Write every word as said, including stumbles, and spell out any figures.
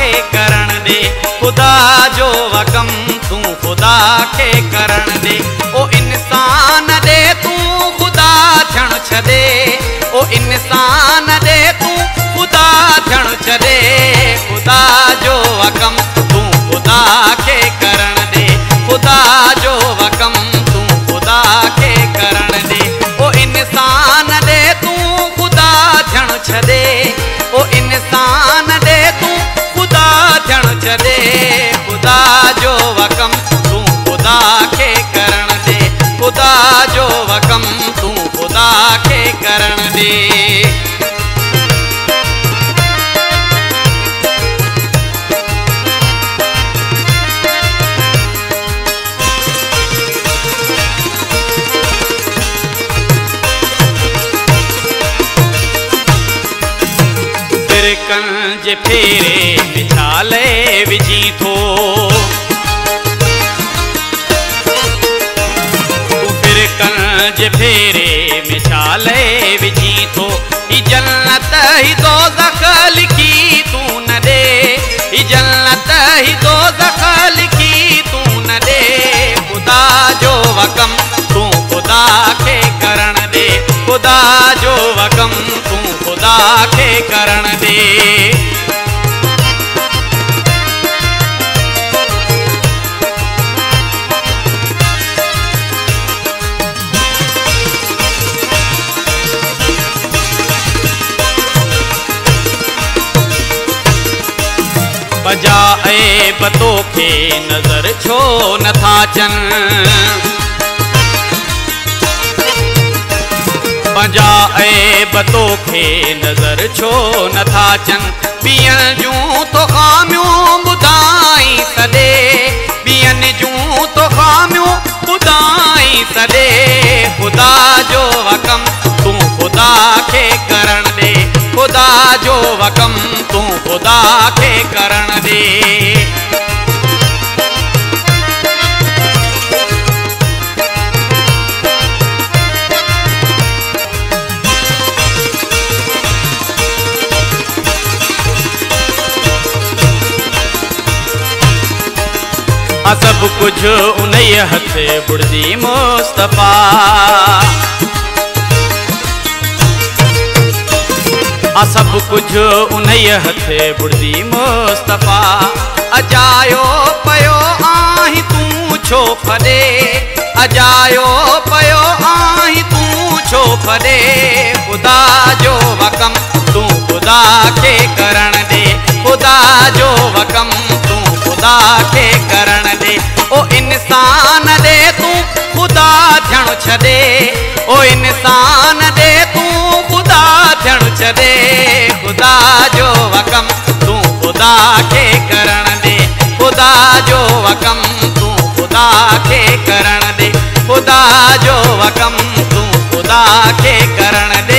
खे करण दे, खुदा जो वकम तू खुदा खे करण दे। ओ इंसान दे तू खुदा थियण छॾे, ओ इंसान दे तू खुदा थियण छॾे, खुदा जो वकम तू खुदा खे करण दे, खुदा जो वकम तू खुदा खे करण दे। ओ इंसान दे तू खुदा थियण छॾे, ओ इंसान दे तू खुदा थियण छॾे, खुदा जो वकम तू खुदा खे करण दे, खुदा जो वकम तू खुदा खे करण दे। फिरकन जे फेरे विछाले विझी थो, तू फिरकन जे फेरे विछाले विझी थो, ई जन्नत ही दोज़ख लिखी तू न दे, ई जन्नत ही दोज़ख लिखी तू न दे, खुदा जो वकम तू खुदा खे करण दे, खुदा जो वकम तू खुदा खे करण दे। बजाए बतो खे नज़र छो नथा अचनि, बजाए बतो खे नज़र छो नथा अचनि, ॿियनि जूं तो ख़ामियूं ॿुधाई सॾे, ॿियनि जूं तो ख़ामियूं ॿुधाई सॾे, खुदा जो वकम तू खुदा खे करण दे, खुदा जो वकम तू खुदा खे करण दे। सब कुछ उन्हीं हथ बुढ़दी मुस्तफा, सब कुछ उन्हीं हथ बुढ़दी मुस्तफा, अजायो पयो आहीं तू छो फॾे, अजायो पयो आहीं तू छो फॾे, खुदा जो वकम तू खुदा खे करण दे, खुदा जो वकम तू खुदा खे करण दे। ओ इंसान दे तू खुदा थियण छॾे, ओ इंसान दे तू खुदा थियण छॾे, खुदा जो वकम तू खुदा खे करण दे, खुदा जो वकम तू खुदा खे करण दे, खुदा जो वकम तू खुदा खे करण दे।